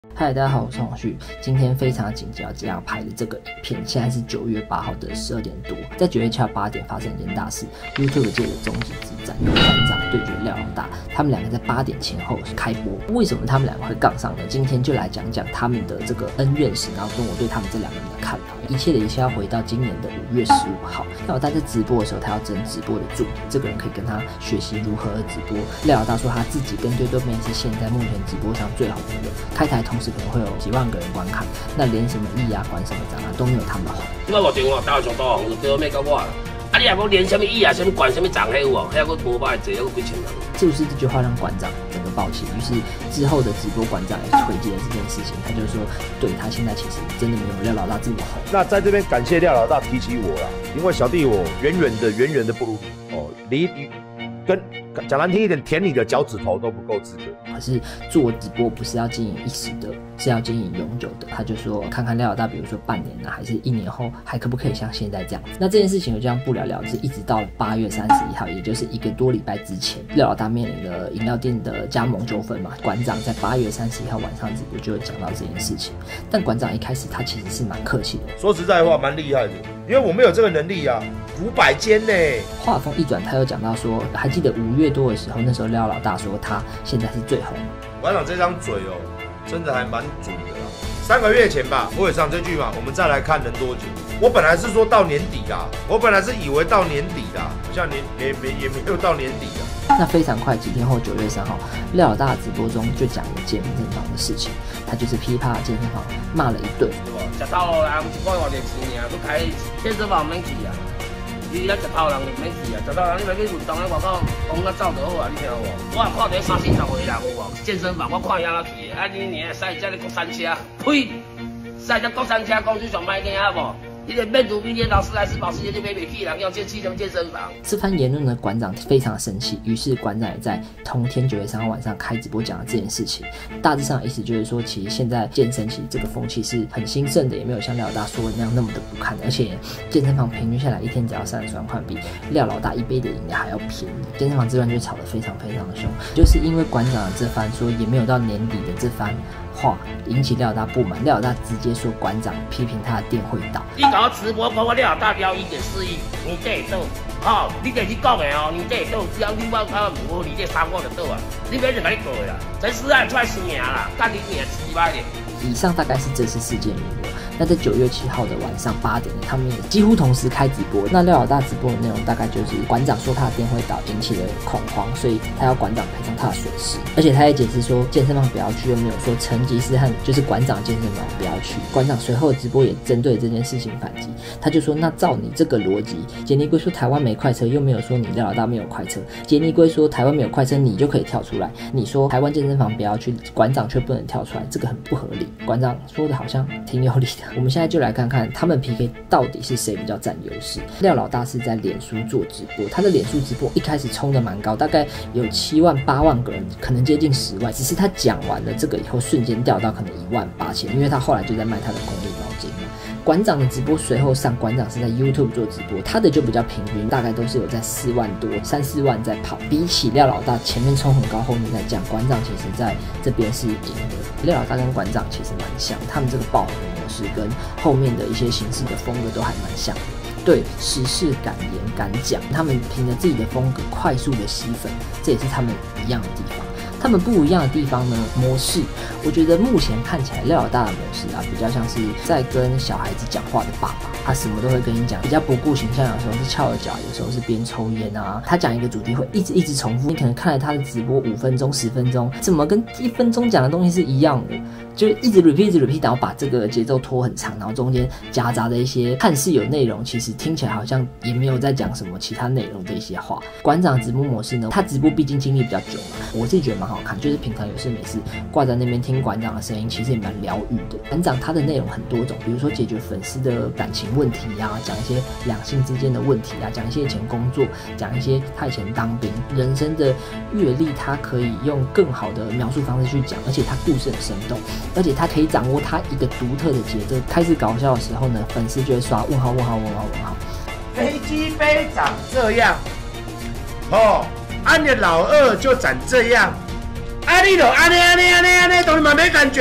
嗨，大家好，我是黄旭。今天非常紧急要拍的这个影片，现在是9月8号的12点多，在9月7号8点发生一件大事 ，YouTube 界的终极之战，馆长对决廖老大，他们两个在8点前后开播。为什么他们两个会杠上呢？今天就来讲讲他们的这个恩怨史，然后跟我对他们这两个人的看法。一切的一切要回到今年的5月15号，廖老大在直播的时候，他要争直播的助理，这个人可以跟他学习如何直播。廖老大说他自己跟对面是现在目前直播上最红的人，开台同时可能会有几万个人观看，那连什么亿啊、管什么账啊都没有他们红。 我5电话打上大红，就对面到我啦。啊，你也无连什么亿啊、什么管什么账迄有哦，遐个无摆济，还有几千人。 是不是这句话让馆长整个爆气？于是之后的直播馆长也推荐了这件事情，他就说，对他现在其实真的没有廖老大这么红。 那在这边感谢廖老大提起我啦，因为小弟我远远的不如你哦，离跟讲难听一点，舔你的脚趾头都不够资格。 可是做直播不是要经营一时的，是要经营永久的。他就说，看看廖老大，比如说半年啊，还是1年后，还可不可以像现在这样子？那这件事情就这样不了了之，一直到8月31号，也就是1个多礼拜之前，廖老大面临了饮料店的加盟纠纷嘛。馆长在8月31号晚上直播就有讲到这件事情，但馆长一开始他其实是蛮客气的， 说实在话，蛮厉害的，因为我没有这个能力啊，500间呢。 话锋一转，他又讲到说，还记得5月多的时候，那时候廖老大说他现在是最红。 馆长这张嘴哦，真的还蛮准的啦。3个月前吧，我也上这句嘛，我们再来看能多久。我本来是说到年底啦，我本来是以为到年底啦，好像也没有到年底啦。 那非常快，几天后9月3号，廖老大的直播中就讲了健身房的事情，他就是噼啪健身房骂了一顿。 对吧？食透路人1个月偌济钱尔，佮开健身房免去啊！你咱食透人就免去啊！食透人你咪去运动咧，外口讲甲走就好啊！你听有无？我也看到30、40岁人有无？健身房我看伊安怎去的？啊，你年赛遮咧国产车，呸！赛遮国产车公司上歹听啊无？你连面乳、面劳斯莱斯、保时捷都买不起，人要建气成健身房。 这番言论呢，馆长非常生气，于是馆长也在同天9月3号晚上开直播讲了这件事情。大致上的意思就是说，其实现在健身其实这个风气是很兴盛的，也没有像廖老大说的那样那么的不堪，而且健身房平均下来一天只要30万块，比廖老大一杯的饮料还要便宜。健身房这段就吵得非常的凶，就是因为馆长的这番说也没有到年底的这番话引起廖老大不满，廖老大直接说馆长批评他的店会倒。 你搞直播讲我廖老大标1.4亿，年底会倒，吼，你家己讲的哦，年底会倒，只要你我无年底3个就倒啊，你免就甲你过啦，陈思翰出来输赢啦，干你命鸡巴的。 以上大概是这次事件内容。那在9月7号的晚上8点，他们也几乎同时开直播。那廖老大直播的内容大概就是馆长说他的店会倒，引起了恐慌，所以他要馆长赔偿他的损失。而且他也解释说健身房不要去，又没有说成吉思汗就是馆长健身房不要去。馆长随后的直播也针对这件事情反击，他就说：那照你这个逻辑，杰尼龟说台湾没快车，又没有说你廖老大没有快车。杰尼龟说台湾没有快车，你就可以跳出来。你说台湾健身房不要去，馆长却不能跳出来，这个很不合理。馆长说的好像挺有理的。我们现在就来看看他们 PK 到底是谁比较占优势。廖老大是在脸书做直播，他的脸书直播一开始冲的蛮高，大概有7万8万个人，可能接近10万。只是他讲完了这个以后，瞬间掉到可能18000，因为他后来就在卖他的公益毛巾嘛。馆长的直播随后上，馆长是在 YouTube 做直播，他的就比较平均，大概都是有在4万多、3、4万在跑。比起廖老大前面冲很高，后面在降，馆长其实在这边是赢的。廖老大跟馆长其实蛮像，他们这个爆红模式跟后面的一些形式的风格都还蛮像的。对时事敢言敢讲，他们凭着自己的风格快速的吸粉，这也是他们一样的地方。他们不一样的地方呢，模式，我觉得目前看起来廖老大的模式啊，比较像是在跟小孩子讲话的爸爸，他什么都会跟你讲，比较不顾形象，有时候是翘着脚，有时候是边抽烟啊。他讲一个主题会一直重复，你可能看了他的直播5分钟、10分钟，怎么跟1分钟讲的东西是一样的？就一直 repeat， 然后把这个节奏拖很长，然后中间夹杂的一些看似有内容，其实听起来好像也没有在讲什么其他内容的一些话。馆长直播模式呢，他直播毕竟经历比较久嘛，我自己觉得蛮好看，就是平常有事没事挂在那边听馆长的声音，其实也蛮疗愈的。馆长他的内容很多种，比如说解决粉丝的感情问题啊，讲一些两性之间的问题啊，讲一些以前工作，讲一些他以前当兵人生的阅历，他可以用更好的描述方式去讲，而且他故事很生动。而且他可以掌握他一个独特的节奏，开始搞笑的时候呢，粉丝就会刷问号问号问号问号。 飞机杯长这样，哦，你的老二就长这样，你就安尼，同学们没感觉，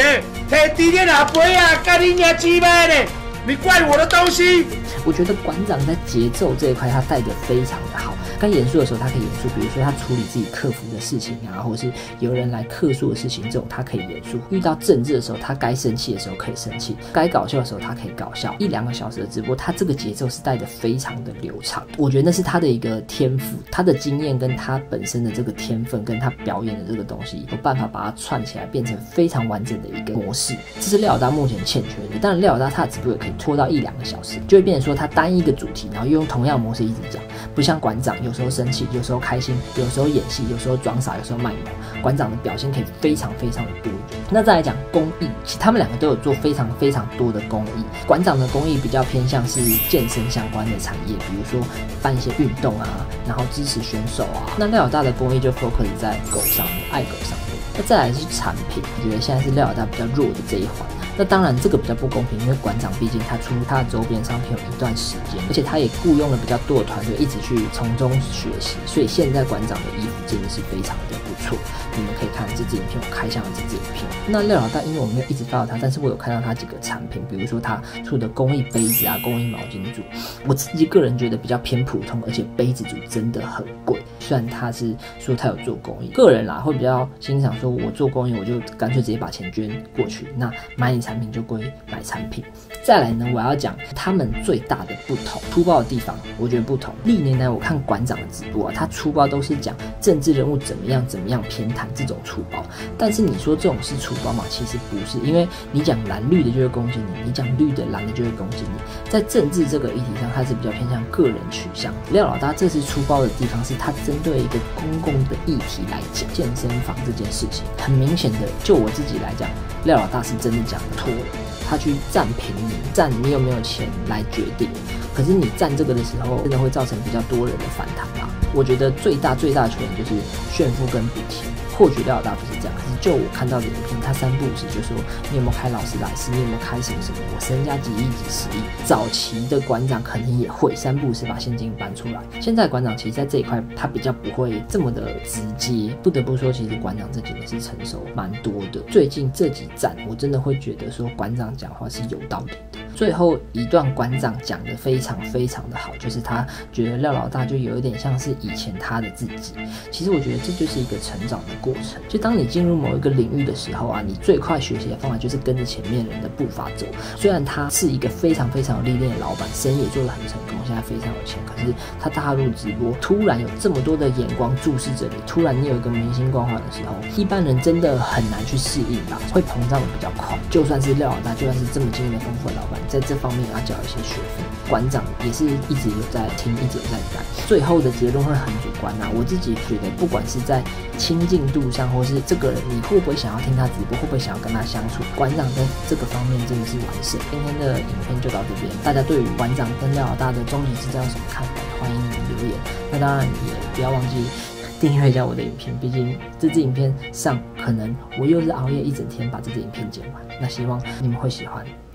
摕猪脸阿杯啊，干你娘鸡巴呢！你怪我的东西。 我觉得馆长在节奏这一块他带得非常的好，该严肃的时候他可以严肃，比如说他处理自己克服的事情啊，或者是有人来客诉的事情，这种他可以严肃；遇到政治的时候，他该生气的时候可以生气，该搞笑的时候他可以搞笑。1-2个小时的直播，他这个节奏是带得非常的流畅，我觉得那是他的一个天赋，他的经验跟他本身的这个天分，跟他表演的这个东西，有办法把它串起来，变成非常完整的一个模式。这是廖老大目前欠缺的。当然，廖老大他的直播也可以拖到1-2个小时，就会变成说他单一个主题，然后又用同样的模式一直讲，不像馆长有时候生气，有时候开心，有时候演戏，有时候装傻，有时候卖萌。馆长的表现可以非常非常的多元。那再来讲公益，其实他们2个都有做非常非常多的公益。馆长的公益比较偏向是健身相关的产业，比如说办一些运动啊，然后支持选手啊。那廖老大的公益就 focus 在狗上面，爱狗上面。那再来是产品，我觉得现在是廖老大比较弱的这一环。那当然这个比较不公平，因为馆长毕竟他出他的周边商品有一段时间，而且他也雇佣了比较多的团队一直去从中学习，所以现在馆长的衣服真的是非常的不错。你们可以看这支影片，我开箱的这支影片。那廖老大因为我没有一直follow他，但是我有看到他几个产品，比如说他出的公益杯子啊、公益毛巾组，我自己个人觉得比较偏普通，而且杯子组真的很贵。虽然他是说他有做公益，个人啦会比较欣赏说，我做公益我就干脆直接把钱捐过去，那买你产品就归买产品。再来呢，我要讲他们最大的不同，出包的地方我觉得不同。历年来我看馆长的直播啊，他出包都是讲政治人物怎么样偏袒这种出包，但是你说这种是出包嘛？其实不是，因为你讲蓝绿的就会攻击你，你讲绿的蓝的就会攻击你。在政治这个议题上，他是比较偏向个人取向。廖老大这次出包的地方是他针对一个公共的议题来讲，健身房这件事情，很明显的，就我自己来讲，廖老大是真的讲脱了。他去占平民，占你有没有钱来决定。可是你占这个的时候，真的会造成比较多人的反弹吧？我觉得最大的缺点就是炫富跟比钱。或许廖老大不是这样，可是就我看到的影片，他3不5时就说你有没有开劳斯莱斯，你有没有开什么，我身家几亿几十亿。早期的馆长肯定也会3不5时把现金搬出来，现在馆长其实在这一块他比较不会这么的直接。不得不说，其实馆长这几年是成熟蛮多的。最近这几站我真的会觉得说馆长讲话是有道理的。最后一段馆长讲的非常非常的好，就是他觉得廖老大就有一点像是以前他的自己。其实我觉得这就是一个成长的过程。就当你进入某一个领域的时候啊，你最快学习的方法就是跟着前面人的步伐走。虽然他是一个非常非常有历练的老板，生意也做得很成功，现在非常有钱，可是他踏入直播，突然有这么多的眼光注视着你，突然你有一个明星光环的时候，一般人真的很难去适应吧，会膨胀的比较快。就算是廖老大，就算是这么经验丰富的老板，在这方面也要缴一些学费。馆长也是一直有在听，一直有在改。最后的结论会很主观啊，我自己觉得不管是在亲近度上，或是这个人你会不会想要听他直播，会不会想要跟他相处，馆长在这个方面真的是完胜。今天的影片就到这边，大家对于馆长跟廖老大的终极之战有什么看法？欢迎你们留言。那当然也不要忘记订阅一下我的影片，毕竟这支影片上可能我又是熬夜一整天把这支影片剪完，那希望你们会喜欢。